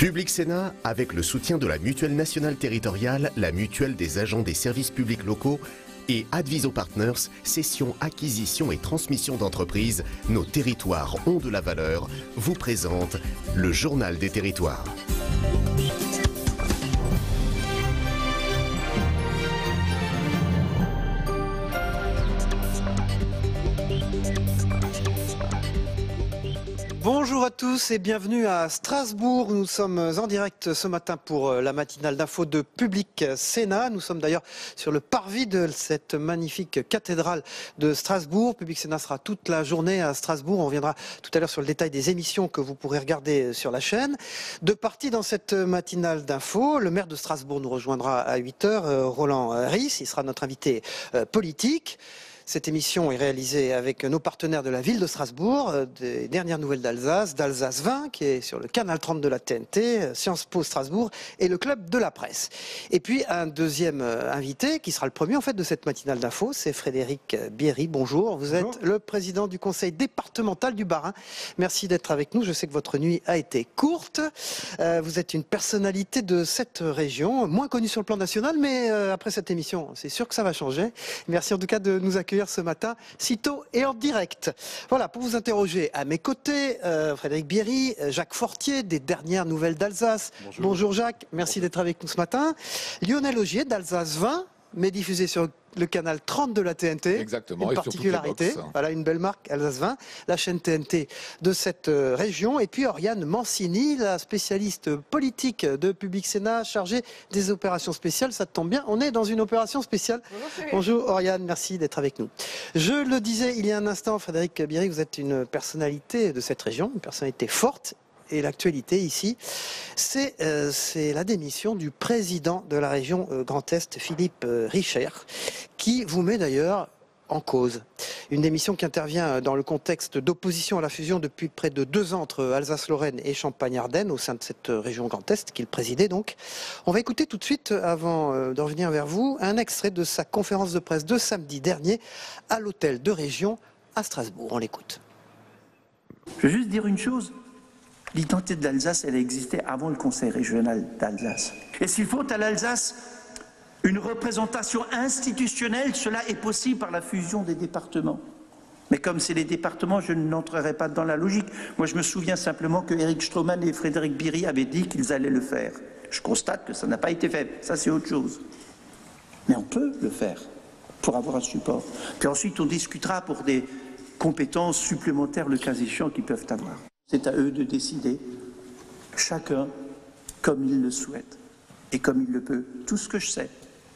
Public Sénat, avec le soutien de la Mutuelle nationale territoriale, la Mutuelle des agents des services publics locaux et Adviso Partners, cession, acquisition et transmission d'entreprises, nos territoires ont de la valeur, vous présente le Journal des territoires. Bonjour à tous et bienvenue à Strasbourg. Nous sommes en direct ce matin pour la matinale d'info de Public Sénat. Nous sommes d'ailleurs sur le parvis de cette magnifique cathédrale de Strasbourg. Public Sénat sera toute la journée à Strasbourg. On reviendra tout à l'heure sur le détail des émissions que vous pourrez regarder sur la chaîne. Deux parties dans cette matinale d'info. Le maire de Strasbourg nous rejoindra à 8h, Roland Ries. Il sera notre invité politique. Cette émission est réalisée avec nos partenaires de la ville de Strasbourg, des dernières nouvelles d'Alsace, d'Alsace 20, qui est sur le canal 30 de la TNT, Sciences Po Strasbourg et le club de la presse. Et puis un deuxième invité, qui sera le premier en fait de cette matinale d'info, c'est Frédéric Bierry. Bonjour, vous êtes le président du conseil départemental du Bas-Rhin. Merci d'être avec nous, je sais que votre nuit a été courte. Vous êtes une personnalité de cette région, moins connue sur le plan national, mais après cette émission, c'est sûr que ça va changer. Merci en tout cas de nous accueillir ce matin, sitôt et en direct. Voilà, pour vous interroger à mes côtés, Frédéric Bierry, Jacques Fortier, des dernières nouvelles d'Alsace. Bonjour Jacques, merci d'être avec nous ce matin. Lionel Augier d'Alsace 20, mais diffusé sur le canal 30 de la TNT. Exactement. Une particularité. Voilà, une belle marque, Alsace 20, la chaîne TNT de cette région. Et puis Oriane Mancini, la spécialiste politique de Public Sénat, chargée des opérations spéciales. Ça tombe bien, on est dans une opération spéciale. Bonjour Oriane, merci d'être avec nous. Je le disais il y a un instant, Frédéric Bierry, vous êtes une personnalité de cette région, une personnalité forte. Et l'actualité ici, c'est la démission du président de la région Grand Est, Philippe Richer, qui vous met d'ailleurs en cause. Une démission qui intervient dans le contexte d'opposition à la fusion depuis près de 2 ans entre Alsace-Lorraine et Champagne-Ardenne au sein de cette région Grand Est qu'il présidait donc. On va écouter tout de suite, avant d'en revenir vers vous, un extrait de sa conférence de presse de samedi dernier à l'hôtel de région à Strasbourg. On l'écoute. Je veux juste dire une chose. L'identité de l'Alsace, elle a existé avant le Conseil régional d'Alsace. Et s'il faut à l'Alsace une représentation institutionnelle, cela est possible par la fusion des départements. Mais comme c'est les départements, je n'entrerai pas dans la logique. Moi, je me souviens simplement que Éric Stroman et Frédéric Bierry avaient dit qu'ils allaient le faire. Je constate que ça n'a pas été fait. Ça, c'est autre chose. Mais on peut le faire pour avoir un support. Puis ensuite, on discutera pour des compétences supplémentaires, le cas échéant, qu'ils peuvent avoir. C'est à eux de décider, chacun comme il le souhaite et comme il le peut. Tout ce que je sais,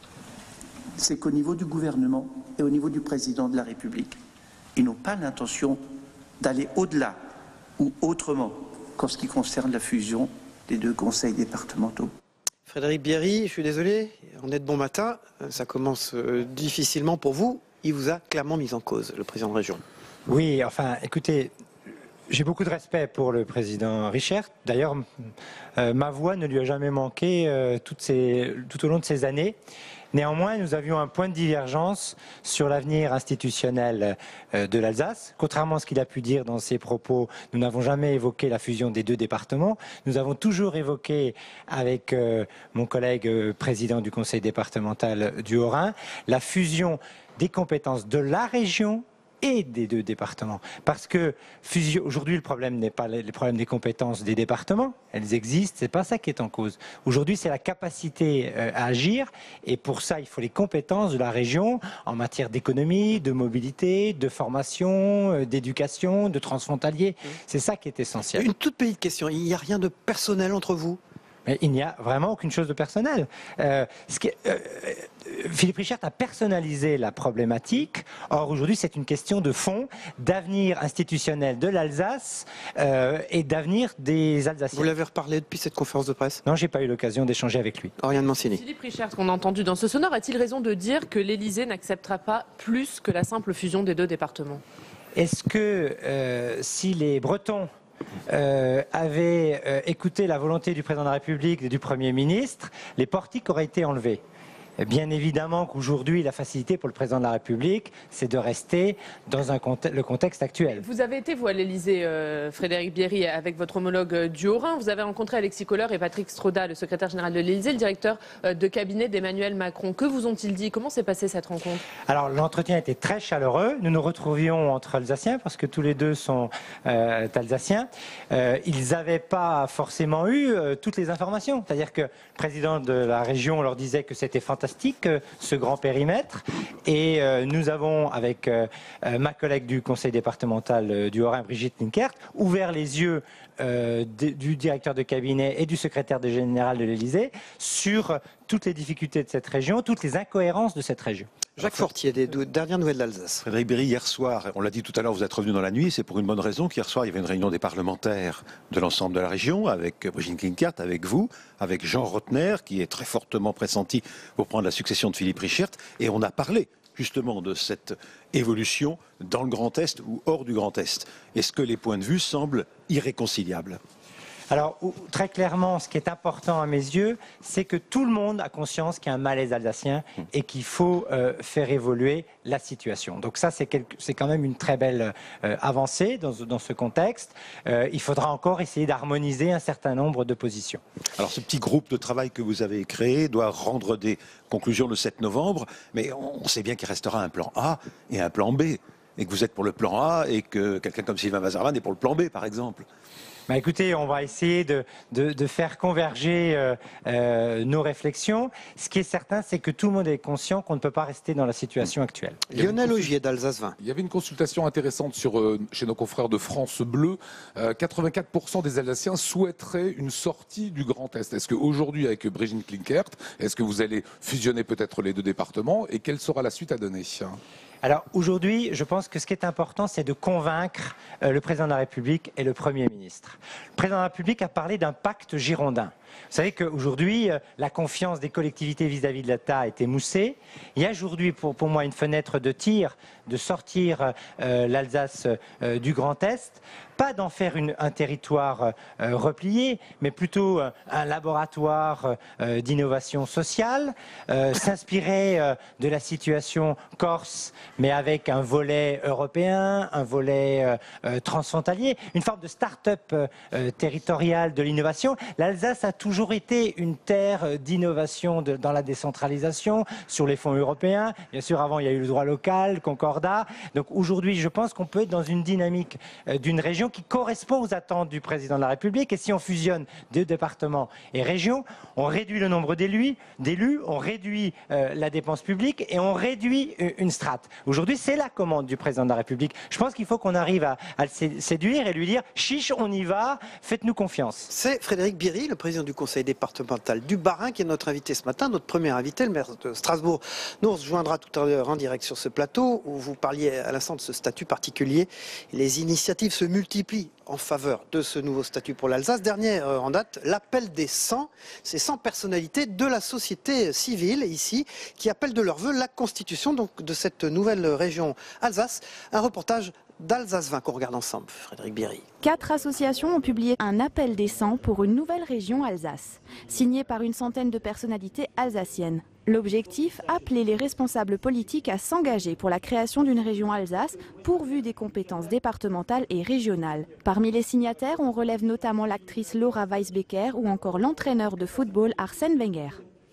c'est qu'au niveau du gouvernement et au niveau du président de la République, ils n'ont pas l'intention d'aller au-delà ou autrement qu'en ce qui concerne la fusion des 2 conseils départementaux. Frédéric Bierry, je suis désolé, on est de bon matin, ça commence difficilement pour vous. Il vous a clairement mis en cause, le président de région. Oui, enfin, écoutez... J'ai beaucoup de respect pour le président Richer. D'ailleurs, ma voix ne lui a jamais manqué tout au long de ces années. Néanmoins, nous avions un point de divergence sur l'avenir institutionnel de l'Alsace. Contrairement à ce qu'il a pu dire dans ses propos, nous n'avons jamais évoqué la fusion des 2 départements. Nous avons toujours évoqué avec mon collègue président du conseil départemental du Haut-Rhin la fusion des compétences de la région et des 2 départements. Parce que aujourd'hui, le problème n'est pas le problème des compétences des départements. Elles existent, c'est pas ça qui est en cause. Aujourd'hui, c'est la capacité à agir. Et pour ça, il faut les compétences de la région en matière d'économie, de mobilité, de formation, d'éducation, de transfrontalier. C'est ça qui est essentiel. Une toute petite question. Il n'y a rien de personnel entre vous ? Mais il n'y a vraiment aucune chose de personnel. Philippe Richer a personnalisé la problématique. Or, aujourd'hui, c'est une question de fond, d'avenir institutionnel de l'Alsace et d'avenir des Alsaciens. Vous l'avez reparlé depuis cette conférence de presse ? Non, j'ai pas eu l'occasion d'échanger avec lui. Oriane Mancini. Philippe Richer, ce qu'on a entendu dans ce sonore, a-t-il raison de dire que l'Élysée n'acceptera pas plus que la simple fusion des 2 départements ? Est-ce que si les Bretons avaient écouté la volonté du président de la République et du Premier ministre, les portiques auraient été enlevés? Bien évidemment qu'aujourd'hui, la facilité pour le président de la République, c'est de rester dans le contexte actuel. Vous avez été, vous, à l'Élysée, Frédéric Bierry, avec votre homologue du Haut-Rhin. Vous avez rencontré Alexis Kohler et Patrick Stroda, le secrétaire général de l'Élysée, le directeur de cabinet d'Emmanuel Macron. Que vous ont-ils dit? Comment s'est passée cette rencontre? Alors, l'entretien était très chaleureux. Nous nous retrouvions entre Alsaciens, parce que tous les deux sont Alsaciens. Ils n'avaient pas forcément eu toutes les informations. C'est-à-dire que le président de la région leur disait que c'était fantastique, ce grand périmètre. Et nous avons, avec ma collègue du conseil départemental du Haut-Rhin, Brigitte Linkert, ouvert les yeux du directeur de cabinet et du secrétaire général de l'Élysée sur toutes les difficultés de cette région, toutes les incohérences de cette région. Jacques Fortier, des dernières nouvelles d'Alsace. Frédéric Bierry, hier soir, on l'a dit tout à l'heure, vous êtes revenu dans la nuit, c'est pour une bonne raison qu'hier soir, il y avait une réunion des parlementaires de l'ensemble de la région, avec Brigitte Linkert, avec vous, avec Jean Rotner, qui est très fortement pressenti pour prendre la succession de Philippe Richert, et on a parlé justement de cette évolution dans le Grand Est ou hors du Grand Est. Est-ce que les points de vue semblent irréconciliables ? Alors, très clairement, ce qui est important à mes yeux, c'est que tout le monde a conscience qu'il y a un malaise alsacien et qu'il faut faire évoluer la situation. Donc ça, c'est quand même une très belle avancée dans ce contexte. Il faudra encore essayer d'harmoniser un certain nombre de positions. Alors, ce petit groupe de travail que vous avez créé doit rendre des conclusions le 7 novembre, mais on sait bien qu'il restera un plan A et un plan B, et que vous êtes pour le plan A et que quelqu'un comme Sylvain Wasserman est pour le plan B, par exemple. Bah écoutez, on va essayer de faire converger nos réflexions. Ce qui est certain, c'est que tout le monde est conscient qu'on ne peut pas rester dans la situation actuelle. Lionel Augier d'Alsace 20. Il y avait une consultation intéressante chez nos confrères de France Bleu. 84% des Alsaciens souhaiteraient une sortie du Grand Est. Est-ce qu'aujourd'hui, avec Brigitte Linkert, est-ce que vous allez fusionner peut-être les deux départements et quelle sera la suite à donner ? Alors aujourd'hui, je pense que ce qui est important, c'est de convaincre le président de la République et le Premier ministre. Le président de la République a parlé d'un pacte girondin. Vous savez qu'aujourd'hui, la confiance des collectivités vis-à-vis de l'État a été moussée. Il y a aujourd'hui pour moi une fenêtre de tir de sortir l'Alsace du Grand Est, pas d'en faire un territoire replié, mais plutôt un laboratoire d'innovation sociale, s'inspirer de la situation corse, mais avec un volet européen, un volet transfrontalier, une forme de start-up territoriale de l'innovation. L'Alsace a toujours été une terre d'innovation dans la décentralisation, sur les fonds européens. Bien sûr, avant, il y a eu le droit local, Concordat. Donc aujourd'hui, je pense qu'on peut être dans une dynamique d'une région qui correspond aux attentes du président de la République. Et si on fusionne deux départements et régions, on réduit le nombre d'élus, on réduit la dépense publique et on réduit une strate. Aujourd'hui, c'est la commande du président de la République. Je pense qu'il faut qu'on arrive à le séduire et lui dire « chiche, on y va, faites-nous confiance ». C'est Frédéric Bierry, le président du conseil départemental du Bas-Rhin, qui est notre invité ce matin, notre premier invité, le maire de Strasbourg. Nous, on se joindra tout à l'heure en direct sur ce plateau où vous parliez à l'instant de ce statut particulier. Les initiatives se multiplient en faveur de ce nouveau statut pour l'Alsace. Dernière en date, l'appel des 100, ces 100 personnalités de la société civile ici qui appellent de leur vœu la constitution donc, de cette nouvelle région Alsace. Un reportage d'Alsace 20 qu'on regarde ensemble, Frédéric Bierry. 4 associations ont publié un appel des 100 pour une nouvelle région Alsace, signé par une centaine de personnalités alsaciennes. L'objectif, appeler les responsables politiques à s'engager pour la création d'une région Alsace pourvue des compétences départementales et régionales. Parmi les signataires, on relève notamment l'actrice Laura Weisbecker ou encore l'entraîneur de football Arsène Wenger.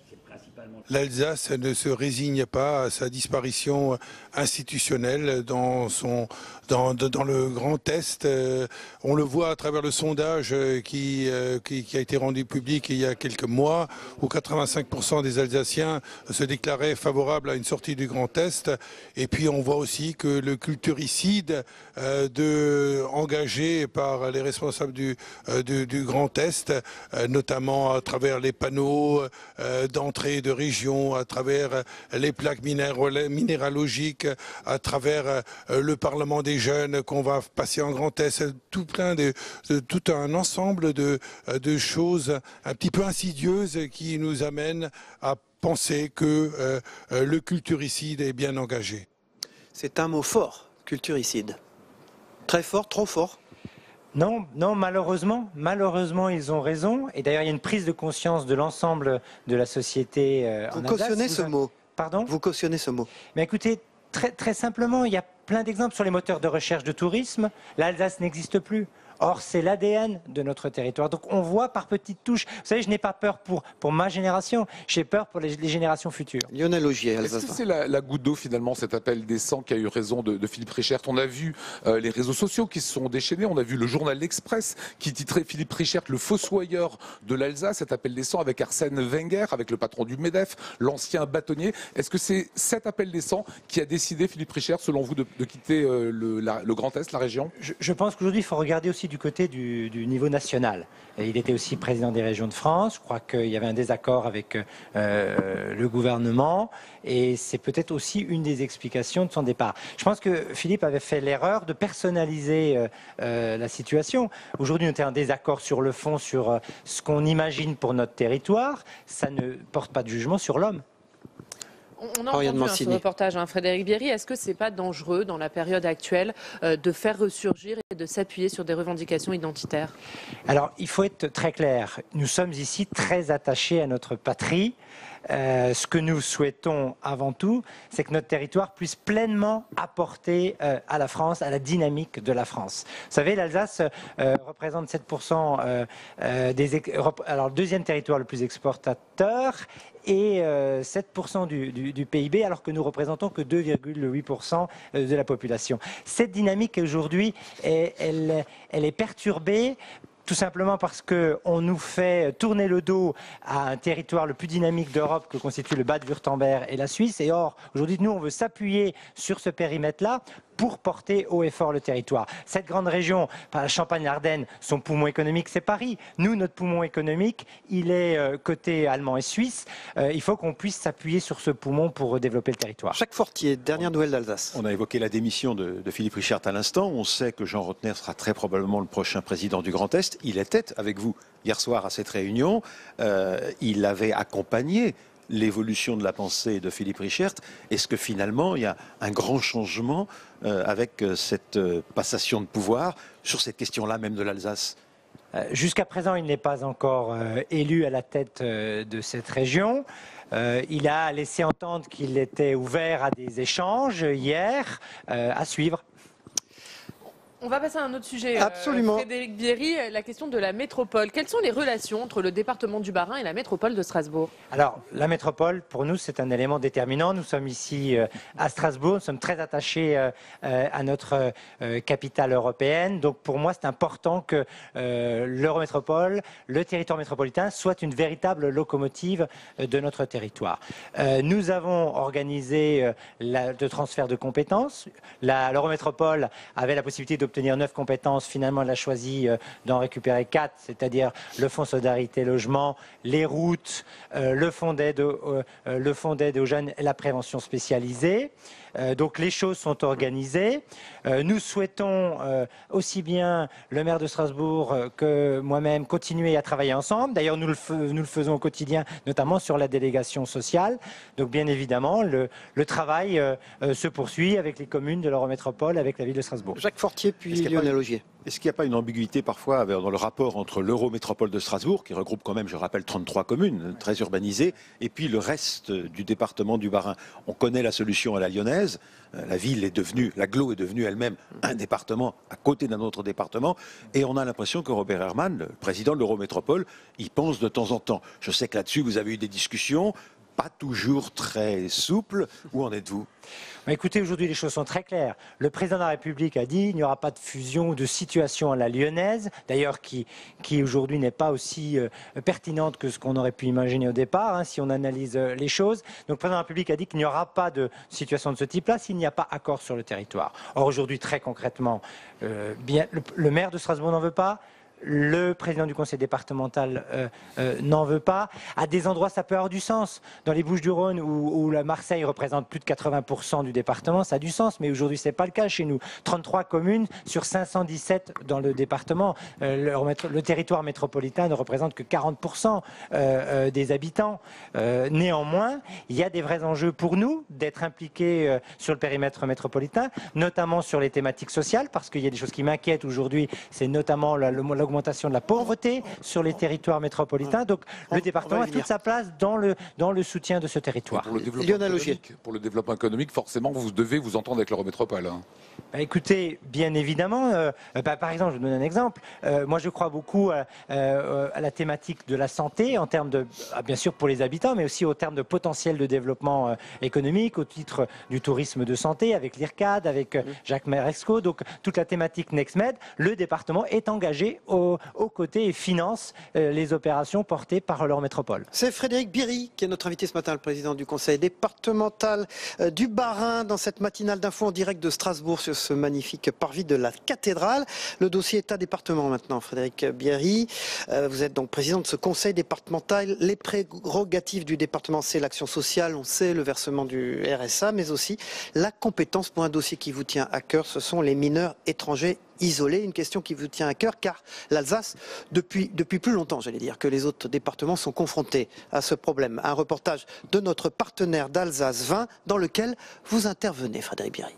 L'Alsace ne se résigne pas à sa disparition institutionnelle dans le Grand Est. On le voit à travers le sondage qui a été rendu public il y a quelques mois, où 85% des Alsaciens se déclaraient favorables à une sortie du Grand Est. Et puis on voit aussi que le culturicide engagé par les responsables du Grand Est, notamment à travers les panneaux d'entrée de région, à travers les plaques minéralogiques, à travers le Parlement des jeunes qu'on va passer en Grand Est, tout un ensemble de choses un petit peu insidieuses qui nous amènent à penser que le culturicide est bien engagé. C'est un mot fort, culturicide. Très fort, trop fort. Non, non, malheureusement, ils ont raison. Et d'ailleurs, il y a une prise de conscience de l'ensemble de la société en Alsace. Vous cautionnez ce mot. Pardon ? Vous cautionnez ce mot. Mais écoutez, très simplement, il y a plein d'exemples sur les moteurs de recherche de tourisme. L'Alsace n'existe plus. Or, c'est l'ADN de notre territoire. Donc, on voit par petites touches. Vous savez, je n'ai pas peur pour ma génération. J'ai peur pour les générations futures. Lionel Augier, Est-ce que c'est la goutte d'eau, finalement, cet appel des 100 qui a eu raison de Philippe Richert? On a vu les réseaux sociaux qui se sont déchaînés. On a vu le journal L'Express qui titrait Philippe Richert, le fossoyeur de l'Alsace, cet appel des 100 avec Arsène Wenger, avec le patron du MEDEF, l'ancien bâtonnier. Est-ce que c'est cet appel des 100 qui a décidé, Philippe Richert, selon vous, de quitter le Grand Est, la région? Je pense qu'aujourd'hui, il faut regarder aussi du côté du niveau national. Et il était aussi président des régions de France. Je crois qu'il y avait un désaccord avec le gouvernement. Et c'est peut-être aussi une des explications de son départ. Je pense que Philippe avait fait l'erreur de personnaliser la situation. Aujourd'hui, on était en désaccord sur le fond, sur ce qu'on imagine pour notre territoire. Ça ne porte pas de jugement sur l'homme. On a entendu ce reportage, Frédéric Bierry. Est-ce que c'est pas dangereux dans la période actuelle de faire ressurgir et de s'appuyer sur des revendications identitaires? Alors, il faut être très clair. Nous sommes ici très attachés à notre patrie. Ce que nous souhaitons avant tout, c'est que notre territoire puisse pleinement apporter à la France, à la dynamique de la France. Vous savez, l'Alsace représente 7% alors le deuxième territoire le plus exportateur et 7% du PIB, alors que nous représentons que 2,8% de la population. Cette dynamique aujourd'hui, elle est perturbée. Tout simplement parce qu'on nous fait tourner le dos à un territoire le plus dynamique d'Europe que constitue le Bade-Wurtemberg et la Suisse. Et or, aujourd'hui, nous, on veut s'appuyer sur ce périmètre-là pour porter haut et fort le territoire. Cette grande région, la Champagne-Ardenne, son poumon économique, c'est Paris. Nous, notre poumon économique, il est côté allemand et suisse. Il faut qu'on puisse s'appuyer sur ce poumon pour développer le territoire. Jacques Fortier, dernière nouvelle d'Alsace. On a évoqué la démission de Philippe Richert à l'instant. On sait que Jean Rotner sera très probablement le prochain président du Grand Est. Il était avec vous hier soir à cette réunion. Il avait accompagné l'évolution de la pensée de Philippe Richert. Est-ce que finalement, il y a un grand changement avec cette passation de pouvoir sur cette question-là même de l'Alsace? Jusqu'à présent, il n'est pas encore élu à la tête de cette région. Il a laissé entendre qu'il était ouvert à des échanges hier, à suivre. On va passer à un autre sujet. Absolument. Frédéric Bierry, la question de la métropole. Quelles sont les relations entre le département du Bas-Rhin et la métropole de Strasbourg? Alors, la métropole, pour nous, c'est un élément déterminant. Nous sommes ici à Strasbourg, nous sommes très attachés à notre capitale européenne. Donc, pour moi, c'est important que l'Eurométropole, le territoire métropolitain, soit une véritable locomotive de notre territoire. Nous avons organisé le transfert de compétences. L'Eurométropole avait la possibilité d'obtenir 9 compétences, finalement elle a choisi d'en récupérer 4, c'est-à-dire le fonds solidarité logement, les routes, le fonds d'aide aux jeunes et la prévention spécialisée. Donc les choses sont organisées. Nous souhaitons aussi bien le maire de Strasbourg que moi-même continuer à travailler ensemble. D'ailleurs, nous le faisons au quotidien, notamment sur la délégation sociale. Donc bien évidemment, le travail se poursuit avec les communes de l'Eurométropole, avec la ville de Strasbourg. Jacques Fortier, puis Lionel Augier. Est-ce qu'il n'y a pas une ambiguïté parfois dans le rapport entre l'Eurométropole de Strasbourg, qui regroupe quand même, je rappelle, 33 communes très urbanisées, et puis le reste du département du Bas-Rhin? On connaît la solution à la lyonnaise. La ville est devenue, l'agglo est devenue elle-même un département à côté d'un autre département. Et on a l'impression que Robert Herrmann, le président de l'Eurométropole, y pense de temps en temps. Je sais que là-dessus, vous avez eu des discussions, pas toujours très souples. Où en êtes-vous? Écoutez, aujourd'hui, les choses sont très claires. Le président de la République a dit qu'il n'y aura pas de fusion ou de situation à la lyonnaise, d'ailleurs qui aujourd'hui n'est pas aussi pertinente que ce qu'on aurait pu imaginer au départ, si on analyse les choses. Donc le président de la République a dit qu'il n'y aura pas de situation de ce type-là s'il n'y a pas accord sur le territoire. Or aujourd'hui, très concrètement, le maire de Strasbourg n'en veut pas. le président du conseil départemental n'en veut pas. À des endroits, ça peut avoir du sens. Dans les Bouches-du-Rhône, où la Marseille représente plus de 80% du département, ça a du sens. Mais aujourd'hui, c'est pas le cas chez nous. 33 communes sur 517 dans le département. Le territoire métropolitain ne représente que 40% des habitants. Néanmoins, il y a des vrais enjeux pour nous d'être impliqués sur le périmètre métropolitain, notamment sur les thématiques sociales, parce qu'il y a des choses qui m'inquiètent aujourd'hui, c'est notamment l'augmentation de la pauvreté sur les territoires métropolitains. Donc le département a toute sa place dans le soutien de ce territoire. Pour le développement économique, forcément, vous devez vous entendre avec l'Eurométropole. Hein. Écoutez, bien évidemment, par exemple, je vous donne un exemple. Moi, je crois beaucoup à la thématique de la santé, en termes de, bien sûr pour les habitants, mais aussi au terme de potentiel de développement économique, au titre du tourisme de santé, avec l'IRCAD, avec Jacques Maresco. Donc, toute la thématique NextMed, le département est engagé aux côtés et finance les opérations portées par l'Eurométropole. C'est Frédéric Bierry qui est notre invité ce matin, le président du conseil départemental du Bas-Rhin, dans cette matinale d'info en direct de Strasbourg sur ce magnifique parvis de la cathédrale. Le dossier État-département maintenant, Frédéric Bierry. Vous êtes donc président de ce conseil départemental. Les prérogatives du département, c'est l'action sociale, on sait, le versement du RSA, mais aussi la compétence pour un dossier qui vous tient à cœur, ce sont les mineurs étrangers isolés. Une question qui vous tient à cœur, car l'Alsace, depuis plus longtemps, j'allais dire, que les autres départements sont confrontés à ce problème. Un reportage de notre partenaire d'Alsace 20, dans lequel vous intervenez, Frédéric Bierry.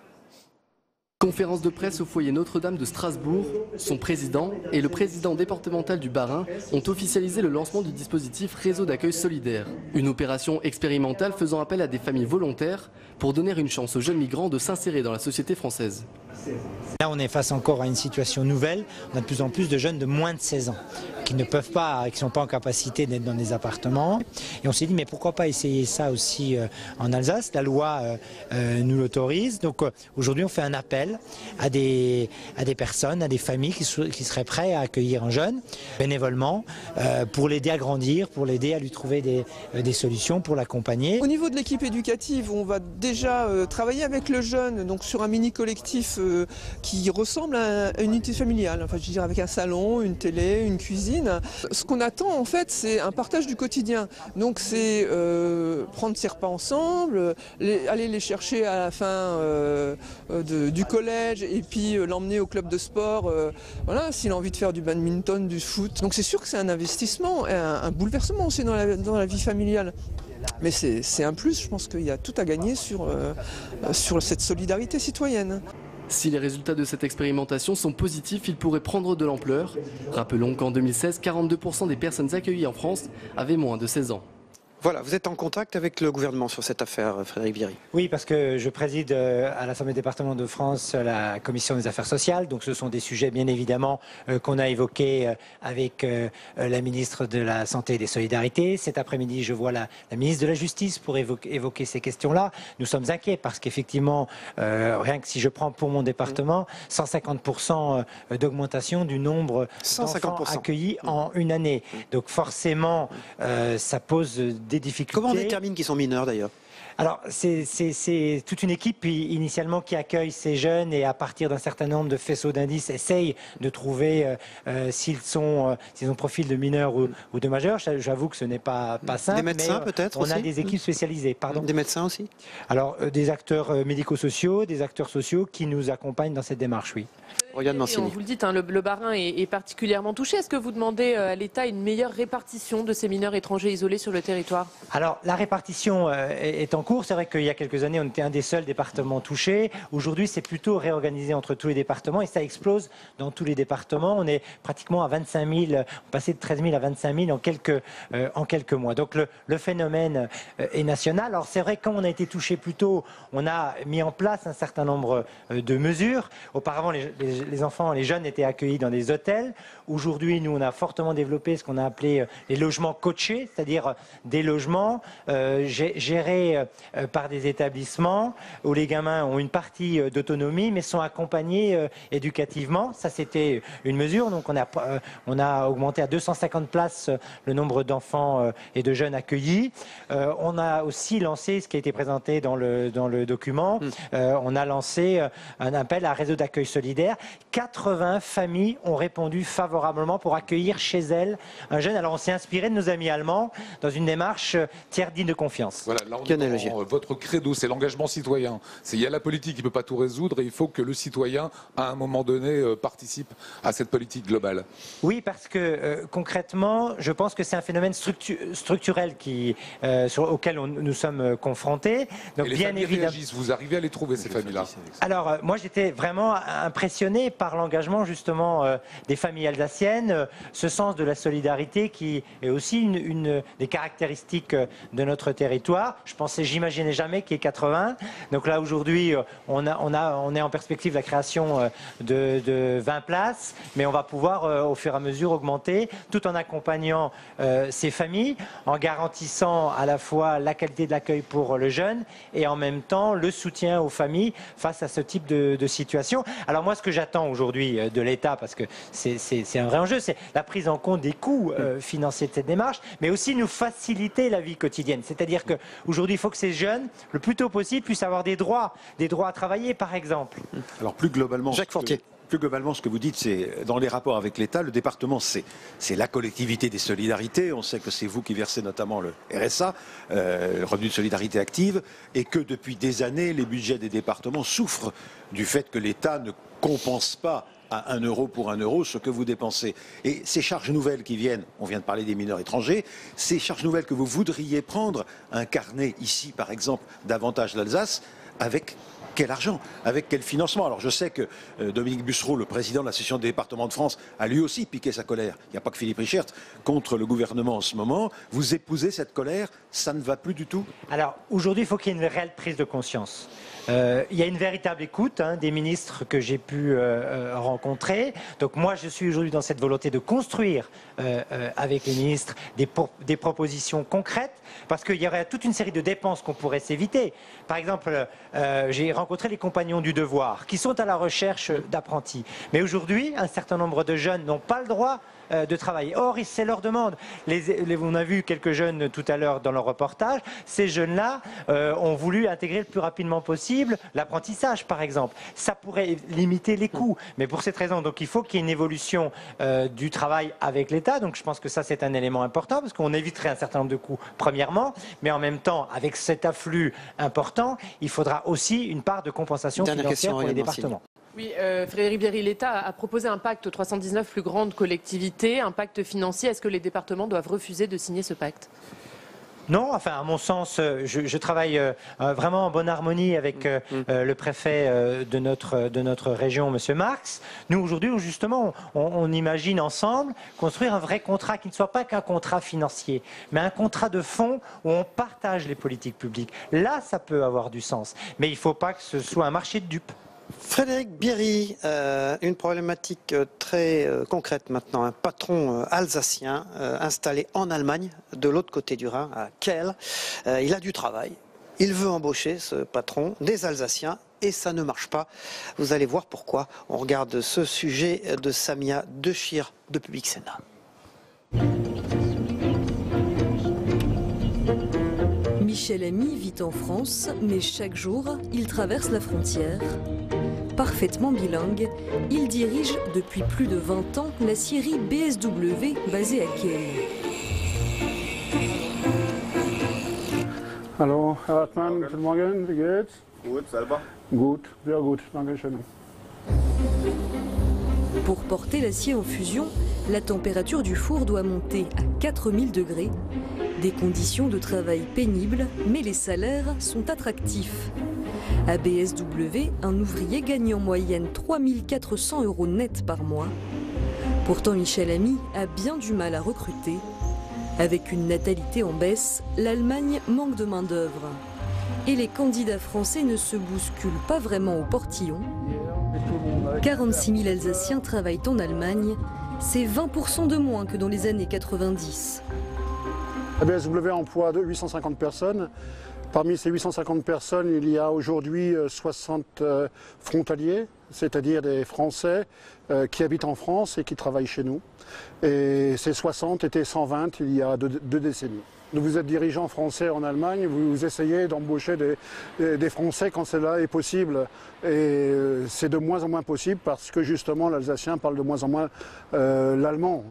Conférence de presse au foyer Notre-Dame de Strasbourg. Son président et le président départemental du Bas-Rhin ont officialisé le lancement du dispositif Réseau d'accueil solidaire. Une opération expérimentale faisant appel à des familles volontaires pour donner une chance aux jeunes migrants de s'insérer dans la société française. Là, on est face encore à une situation nouvelle. On a de plus en plus de jeunes de moins de 16 ans qui ne peuvent pas, qui ne sont pas en capacité d'être dans des appartements. Et on s'est dit, mais pourquoi pas essayer ça aussi en Alsace? La loi nous l'autorise. Donc aujourd'hui, on fait un appel à des personnes, à des familles qui seraient prêtes à accueillir un jeune bénévolement pour l'aider à grandir, pour l'aider à lui trouver des solutions, pour l'accompagner. Au niveau de l'équipe éducative, on va déjà travailler avec le jeune, donc sur un mini collectif qui ressemble à une unité familiale, enfin, je veux dire avec un salon, une télé, une cuisine. Ce qu'on attend en fait, c'est un partage du quotidien. Donc c'est prendre ses repas ensemble, aller les chercher à la fin du collège et puis l'emmener au club de sport, voilà, s'il a envie de faire du badminton, du foot. Donc c'est sûr que c'est un investissement, un bouleversement aussi dans la vie familiale. Mais c'est un plus, je pense qu'il y a tout à gagner sur cette solidarité citoyenne. Si les résultats de cette expérimentation sont positifs, ils pourraient prendre de l'ampleur. Rappelons qu'en 2016, 42% des personnes accueillies en France avaient moins de 16 ans. Voilà, vous êtes en contact avec le gouvernement sur cette affaire, Frédéric Bierry. Oui, parce que je préside à l'Assemblée départementale de France la commission des affaires sociales. Donc ce sont des sujets bien évidemment qu'on a évoqués avec la ministre de la Santé et des Solidarités. Cet après-midi, je vois la ministre de la Justice pour évoquer ces questions-là. Nous sommes inquiets parce qu'effectivement, rien que si je prends pour mon département, 150% d'augmentation du nombre d'enfants accueillis en une année. Donc forcément, ça pose des difficultés. Comment on détermine qu'ils sont mineurs d'ailleurs ? Alors, c'est toute une équipe initialement qui accueille ces jeunes et à partir d'un certain nombre de faisceaux d'indices essaye de trouver s'ils ont profil de mineurs ou de majeurs. J'avoue que ce n'est pas simple. Des médecins peut-être aussi ? On a des équipes spécialisées. Pardon. Des médecins aussi ? Alors, des acteurs médico-sociaux, des acteurs sociaux qui nous accompagnent dans cette démarche, oui. Et on vous le dit, hein, le Bas-Rhin est particulièrement touché. Est-ce que vous demandez à l'État une meilleure répartition de ces mineurs étrangers isolés sur le territoire ? Alors, la répartition est en cours. C'est vrai qu'il y a quelques années, on était un des seuls départements touchés. Aujourd'hui, c'est plutôt réorganisé entre tous les départements et ça explose dans tous les départements. On est pratiquement à 25 000, on passait de 13 000 à 25 000 en quelques mois. Donc, le phénomène est national. Alors, c'est vrai que quand on a été touché plus tôt, on a mis en place un certain nombre de mesures. Auparavant, les enfants, les jeunes étaient accueillis dans des hôtels. Aujourd'hui, nous, on a fortement développé ce qu'on a appelé les logements coachés, c'est-à-dire des logements gérés par des établissements où les gamins ont une partie d'autonomie mais sont accompagnés éducativement. Ça, c'était une mesure. Donc, on a augmenté à 250 places le nombre d'enfants et de jeunes accueillis. On a aussi lancé, ce qui a été présenté dans le document, on a lancé un appel à un réseau d'accueil solidaire 80 familles ont répondu favorablement pour accueillir chez elles un jeune. Alors on s'est inspiré de nos amis allemands dans une démarche tiers digne de confiance. Voilà, là on est dans votre credo, c'est l'engagement citoyen. Il y a la politique qui ne peut pas tout résoudre et il faut que le citoyen, à un moment donné, participe à cette politique globale. Oui, parce que concrètement, je pense que c'est un phénomène structurel auquel nous sommes confrontés. Donc, et les familles réagissent, vous arrivez à les trouver ces familles-là? Alors, moi j'étais vraiment impressionné par l'engagement justement des familles alsaciennes, ce sens de la solidarité qui est aussi une des caractéristiques de notre territoire. J'imaginais jamais qu'il y ait 80. Donc là aujourd'hui, on est en perspective de la création de 20 places, mais on va pouvoir au fur et à mesure augmenter, tout en accompagnant ces familles, en garantissant à la fois la qualité de l'accueil pour le jeune et en même temps le soutien aux familles face à ce type de situation. Alors moi, ce que j'attends aujourd'hui de l'État, parce que c'est un vrai enjeu, c'est la prise en compte des coûts financiers de cette démarche, mais aussi nous faciliter la vie quotidienne. C'est-à-dire qu'aujourd'hui, il faut que ces jeunes, le plus tôt possible, puissent avoir des droits à travailler, par exemple. Alors plus globalement, Jacques Fortier. Plus globalement, ce que vous dites, c'est dans les rapports avec l'État, le département, c'est la collectivité des solidarités. On sait que c'est vous qui versez notamment le RSA, le revenu de solidarité active, et que depuis des années, les budgets des départements souffrent du fait que l'État ne compense pas à 1 euro pour 1 euro ce que vous dépensez. Et ces charges nouvelles qui viennent, on vient de parler des mineurs étrangers, ces charges nouvelles que vous voudriez prendre, incarner ici par exemple davantage l'Alsace, avec quel argent? Avec quel financement? Alors je sais que Dominique Bussereau, le président de l'association des départements de France, a lui aussi piqué sa colère. Il n'y a pas que Philippe Richert contre le gouvernement en ce moment. Vous épousez cette colère, ça ne va plus du tout? Alors aujourd'hui, il faut qu'il y ait une réelle prise de conscience. Il y a une véritable écoute des ministres que j'ai pu rencontrer. Donc moi, je suis aujourd'hui dans cette volonté de construire avec les ministres des propositions concrètes, parce qu'il y aurait toute une série de dépenses qu'on pourrait s'éviter. Par exemple, j'ai rencontré les compagnons du devoir, qui sont à la recherche d'apprentis. Mais aujourd'hui, un certain nombre de jeunes n'ont pas le droit de travailler. Or, c'est leur demande. On a vu quelques jeunes tout à l'heure dans leur reportage. Ces jeunes-là ont voulu intégrer le plus rapidement possible l'apprentissage, par exemple. Ça pourrait limiter les coûts. Mais pour cette raison, donc, il faut qu'il y ait une évolution du travail avec l'État. Donc, je pense que ça, c'est un élément important, parce qu'on éviterait un certain nombre de coûts, premièrement. Mais en même temps, avec cet afflux important, il faudra aussi une part de compensation financière pour les départements. Oui, Frédéric Bierry, l'État a proposé un pacte aux 319 plus grandes collectivités, un pacte financier. Est-ce que les départements doivent refuser de signer ce pacte ? Non, enfin, à mon sens, je travaille vraiment en bonne harmonie avec le préfet de notre région, M. Marx. Nous, aujourd'hui, justement, on imagine ensemble construire un vrai contrat qui ne soit pas qu'un contrat financier, mais un contrat de fond où on partage les politiques publiques. Là, ça peut avoir du sens. Mais il ne faut pas que ce soit un marché de dupes. Frédéric Bierry, une problématique très concrète maintenant. Un patron alsacien installé en Allemagne, de l'autre côté du Rhin, à Kehl. Il a du travail. Il veut embaucher, ce patron, des Alsaciens. Et ça ne marche pas. Vous allez voir pourquoi. On regarde ce sujet de Samia Dechir de Public Sénat. Michel Ami vit en France, mais chaque jour, il traverse la frontière. Parfaitement bilingue, il dirige depuis plus de 20 ans la scierie BSW basée à Kehl. Hallo, Herr Hartmann, guten Morgen, wie geht's? Gut, selber? Gut, sehr gut, danke schön. Pour porter l'acier en fusion, la température du four doit monter à 4000 degrés. Des conditions de travail pénibles, mais les salaires sont attractifs. À BSW, un ouvrier gagne en moyenne 3400 € net par mois. Pourtant, Michel Ami a bien du mal à recruter. Avec une natalité en baisse, l'Allemagne manque de main-d'œuvre. Et les candidats français ne se bousculent pas vraiment au portillon. 46 000 Alsaciens travaillent en Allemagne, c'est 20% de moins que dans les années 90. La BSW emploie 850 personnes. Parmi ces 850 personnes, il y a aujourd'hui 60 frontaliers, c'est-à-dire des Français qui habitent en France et qui travaillent chez nous. Et ces 60 étaient 120 il y a deux décennies. Vous êtes dirigeant français en Allemagne, vous essayez d'embaucher des Français quand cela est possible. Et c'est de moins en moins possible parce que justement l'Alsacien parle de moins en moins l'allemand.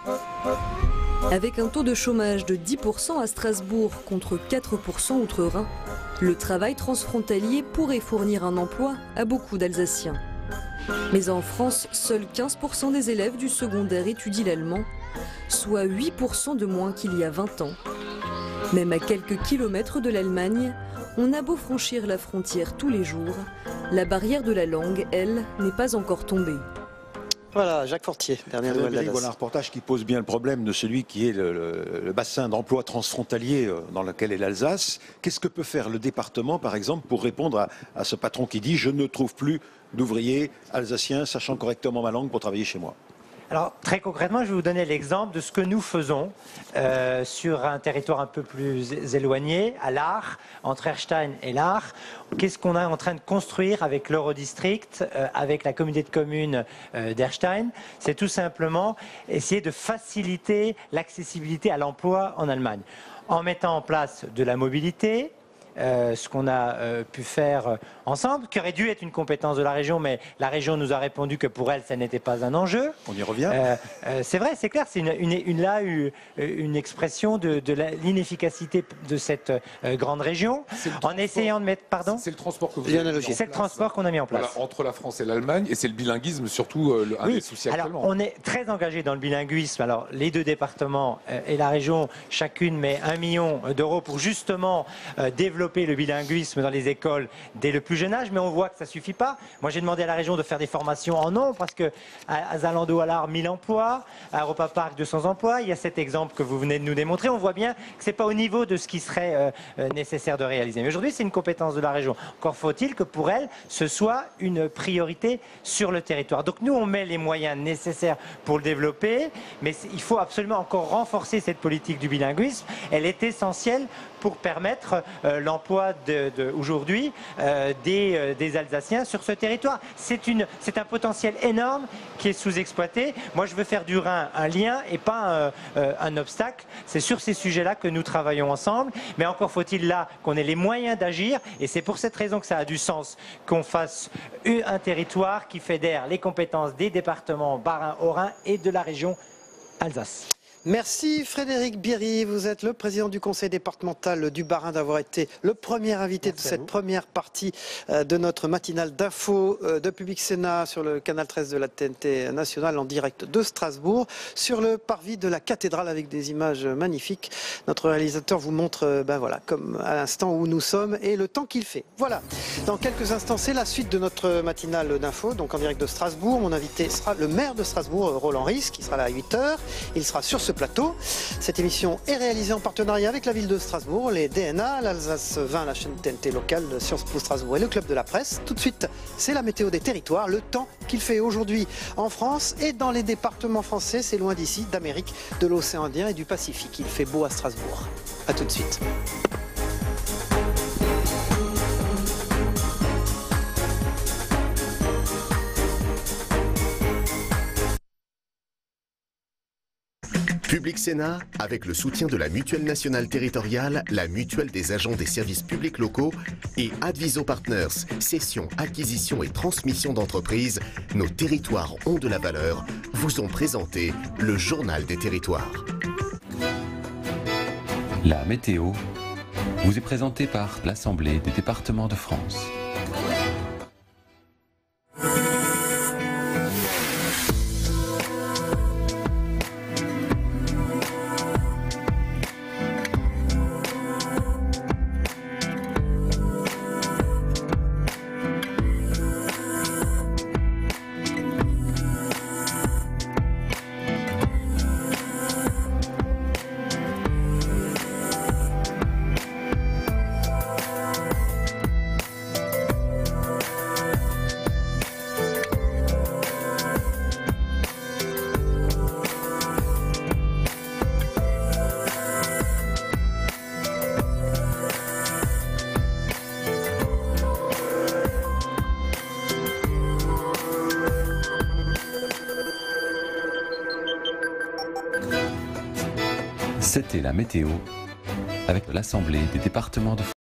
Avec un taux de chômage de 10% à Strasbourg contre 4% outre-Rhin, le travail transfrontalier pourrait fournir un emploi à beaucoup d'Alsaciens. Mais en France, seuls 15% des élèves du secondaire étudient l'allemand, soit 8% de moins qu'il y a 20 ans. Même à quelques kilomètres de l'Allemagne, on a beau franchir la frontière tous les jours, la barrière de la langue, elle, n'est pas encore tombée. Voilà, Jacques Fortier, dernière nouvelle d'Alsace. Voilà un reportage qui pose bien le problème de celui qui est le bassin d'emploi transfrontalier dans lequel est l'Alsace. Qu'est-ce que peut faire le département, par exemple, pour répondre à ce patron qui dit « je ne trouve plus d'ouvriers alsaciens sachant correctement ma langue pour travailler chez moi ». Alors, très concrètement, je vais vous donner l'exemple de ce que nous faisons sur un territoire un peu plus éloigné, à l'Aar, entre Erstein et l'Aar. Qu'est-ce qu'on est en train de construire avec l'Eurodistrict, avec la communauté de communes d'Erstein? C'est tout simplement essayer de faciliter l'accessibilité à l'emploi en Allemagne, en mettant en place de la mobilité, ce qu'on a pu faire ensemble, qui aurait dû être une compétence de la région, mais la région nous a répondu que pour elle, ça n'était pas un enjeu. On y revient. C'est vrai, c'est clair, c'est une expression de l'inefficacité de cette grande région, en essayant de mettre... Pardon ? C'est le transport que vous avez mis en place. C'est le transport qu'on a mis en place. Voilà, entre la France et l'Allemagne, et c'est le bilinguisme surtout un des soucis actuellement. Alors, on est très engagé dans le bilinguisme. Alors, les deux départements et la région, chacune met 1 million d'euros pour justement développer le bilinguisme dans les écoles dès le plus jeune âge, mais on voit que ça ne suffit pas. Moi, j'ai demandé à la région de faire des formations en nombre, parce que à Zalando, à l'Aar, 1000 emplois, à Europa Park, 200 emplois. Il y a cet exemple que vous venez de nous démontrer. On voit bien que ce n'est pas au niveau de ce qui serait nécessaire de réaliser. Mais aujourd'hui, c'est une compétence de la région. Encore faut-il que pour elle, ce soit une priorité sur le territoire. Donc nous, on met les moyens nécessaires pour le développer, mais il faut absolument encore renforcer cette politique du bilinguisme. Elle est essentielle pour permettre l'emploi aujourd'hui des Alsaciens sur ce territoire. C'est un potentiel énorme qui est sous-exploité. Moi, je veux faire du Rhin un lien et pas un obstacle. C'est sur ces sujets-là que nous travaillons ensemble. Mais encore faut-il là qu'on ait les moyens d'agir. Et c'est pour cette raison que ça a du sens qu'on fasse un territoire qui fédère les compétences des départements Bas-Rhin, Haut-Rhin et de la région Alsace. Merci Frédéric Bierry, vous êtes le président du conseil départemental du Bas-Rhin d'avoir été le premier invité de cette première partie de notre matinale d'info de Public Sénat sur le canal 13 de la TNT nationale en direct de Strasbourg, sur le parvis de la cathédrale avec des images magnifiques. Notre réalisateur vous montre, voilà, comme à l'instant où nous sommes et le temps qu'il fait. Voilà, dans quelques instants, c'est la suite de notre matinale d'info, donc en direct de Strasbourg. Mon invité sera le maire de Strasbourg, Roland Ries, qui sera là à 8h. Il sera sur ce plateau. Cette émission est réalisée en partenariat avec la ville de Strasbourg, les DNA, l'Alsace 20, la chaîne TNT locale de Sciences Po Strasbourg et le club de la presse. Tout de suite, c'est la météo des territoires, le temps qu'il fait aujourd'hui en France et dans les départements français. C'est loin d'ici, d'Amérique, de l'océan Indien et du Pacifique. Il fait beau à Strasbourg. A tout de suite. Public Sénat, avec le soutien de la Mutuelle nationale territoriale, la Mutuelle des agents des services publics locaux et Adviso Partners, cession, acquisition et transmission d'entreprises, nos territoires ont de la valeur, vous ont présenté le Journal des territoires. La météo vous est présentée par l'Assemblée des départements de France. C'était la météo avec l'Assemblée des départements de France.